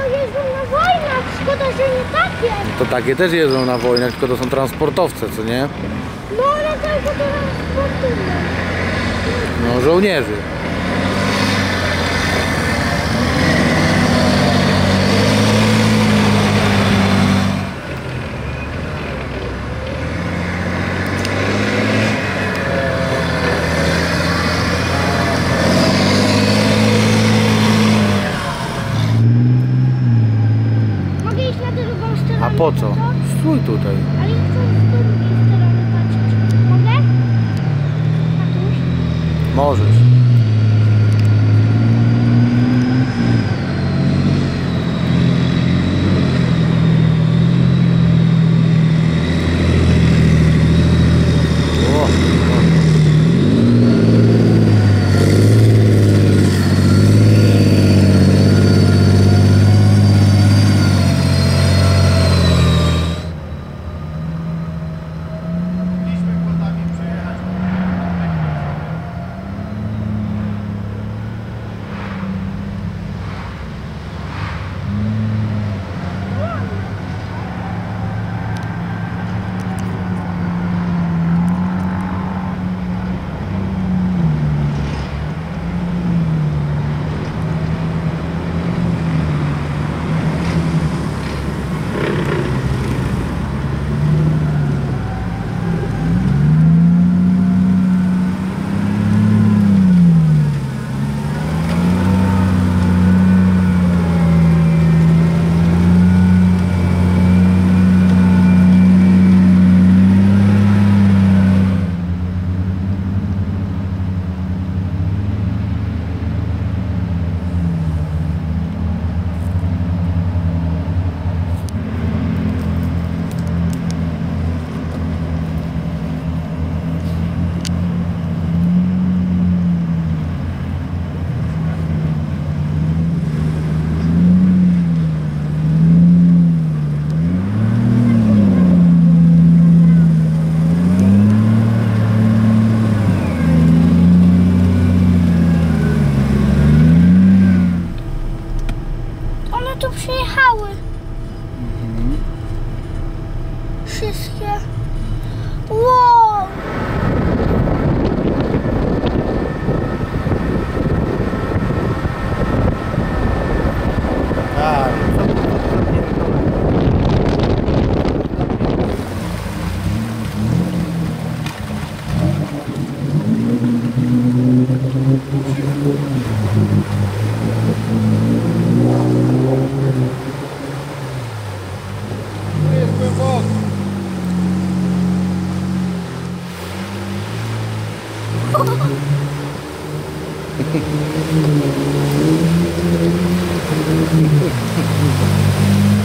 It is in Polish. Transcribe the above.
jeżdżą na wojnach, szkoda, że nie takie. To takie też jeżdżą na wojnach, tylko to są transportowce, co nie? No ale tylko transportujemy. No, żołnierzy. Mogę iść na drugą stronę? A po co? Stój tutaj. Ale chcę z drugiej strony patrzeć. Mogę? Tatuś? Możesz. Tu przyjechały. Wszystkie. Wow! Tak. Hehehe